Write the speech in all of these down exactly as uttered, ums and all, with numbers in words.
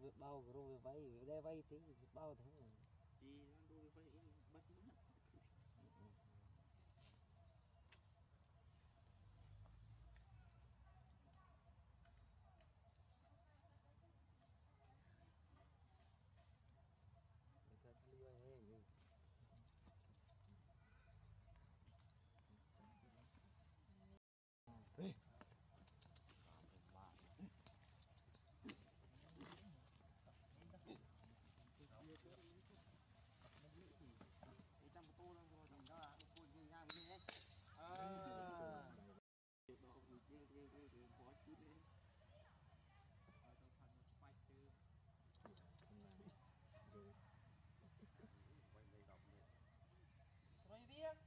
việc bao rồi việc vay việc đây vay tí việc bao thế thì nó đôi vay bắt mất người ta đi vay hết rồi Ê. đi trong tô luôn rồi mình đó là cô nhìn ra cái này à đó rồi kia kia kia kia bỏ chút đi rồi tao thành một quay chứ rồi quay đây đọc đây rồi biết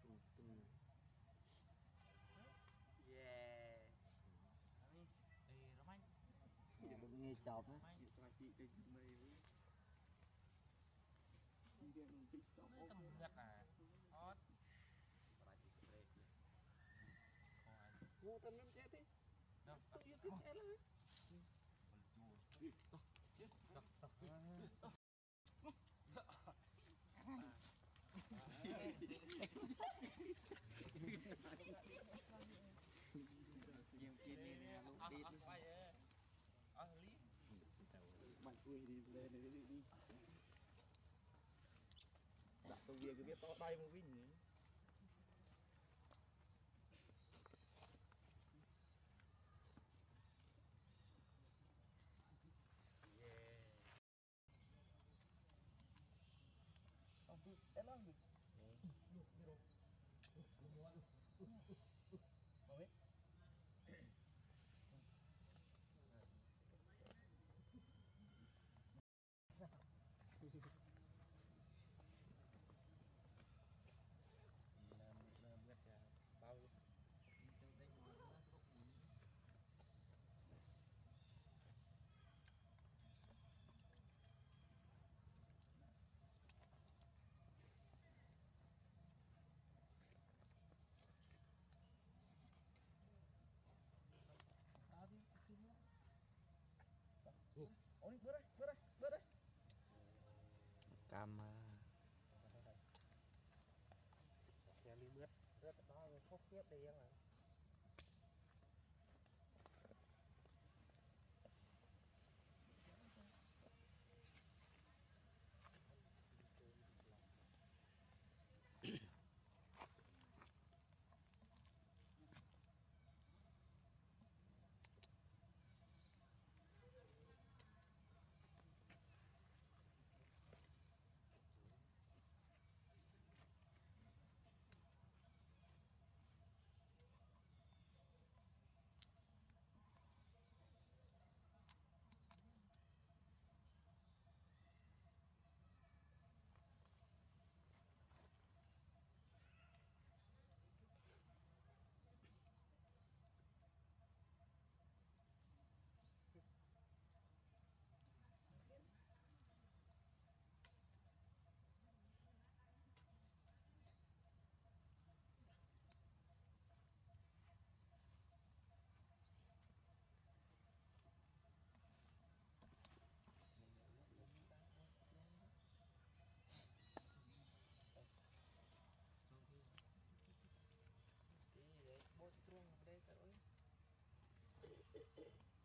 yeah Ê, nó manh đừng nghe chọc á chị qua chị đây mày đi đừng thích chọc nó tầm giặc à hot bà chị straight không ai ngu tâm năm chết đi đâu tôi yêu thích chếtเลย còn chua tao tao tao nhiều kia nè lúc đi quay ở lý bạn quỳ đi lên đi đi đi đặt tôi về cái biết to đây một vinh nữa yeah ông đi em ăn gì được đi rồi mau biết làm làm biết là bao đi châu tây mà nó có bún tao đi cái nữa ôi đi bữa đây bữa đây bữa đây cam nhà đi mướt rất đó rồi khóc tiếp đi mà cái để bôi trung ở đây rồi